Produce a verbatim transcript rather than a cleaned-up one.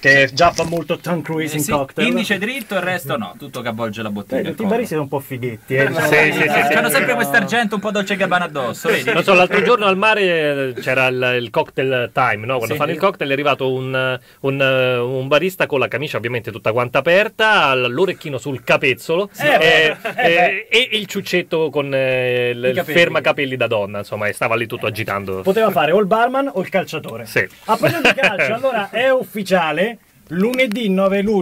che già fa molto tongue cruising Eh sì, cocktail. indice dritto e il resto no, tutto che avvolge la bottiglia. Eh, tutti i baristi sono un po' fighetti, eh. Sì, sì, sì, sì. Hanno sempre quest'argento un po' Dolce Gabbana addosso, vedi? Non so, l'altro giorno al mare c'era il, il cocktail time, no? Quando Sì. fanno il cocktail è arrivato un, un, un barista con la camicia ovviamente tutta quanta aperta, l'orecchino sul capezzolo Eh, e, e- e il ciuccetto con eh, il, il capelli. fermacapelli da donna, insomma, e stava lì tutto agitando. Poteva fare o il barman o il calciatore. Sì. A proposito di calcio, allora è ufficiale, lunedì nove luglio